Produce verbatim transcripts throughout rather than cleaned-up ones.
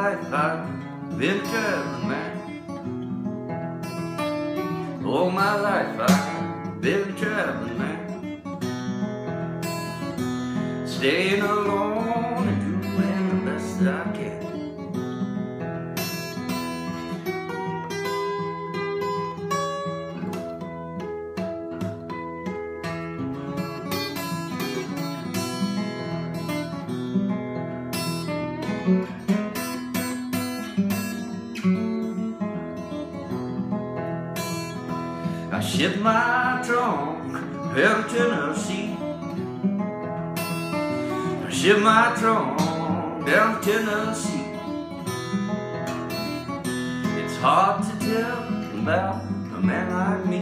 life I've been traveling, man. All my life I've been traveling, man. Staying alone and doing the best that I can. I shipped my trunk down to Tennessee. I shipped my trunk down to Tennessee. It's hard to tell about a man like me.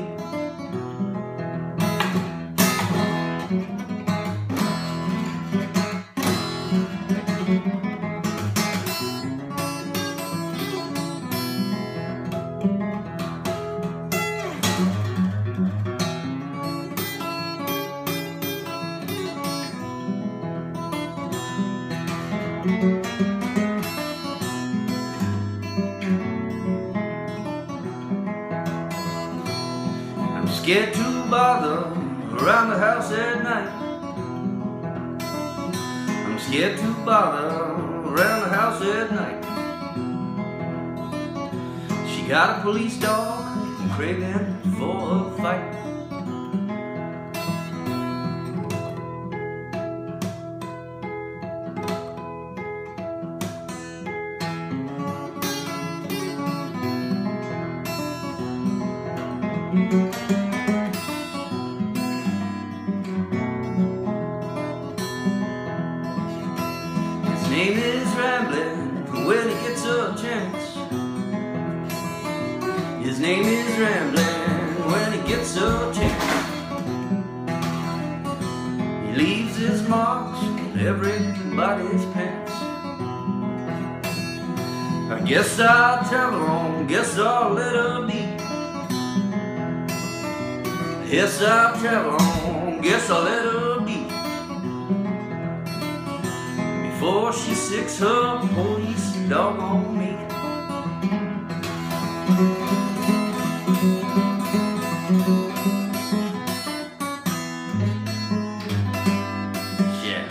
I'm scared to bother around the house at night. I'm scared to bother around the house at night. She got a police dog and craving for a fight. His name is Rambling when he gets a chance. His name is Rambling when he gets a chance. He leaves his marks on everybody's pants. I guess I'll travel on, guess I'll let her be. Yes, I'll travel on, guess I'll let her be. Before she sicks her police dog on me. Shit.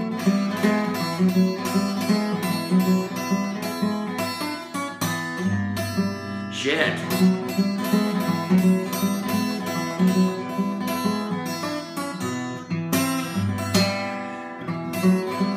Shit. Thank you.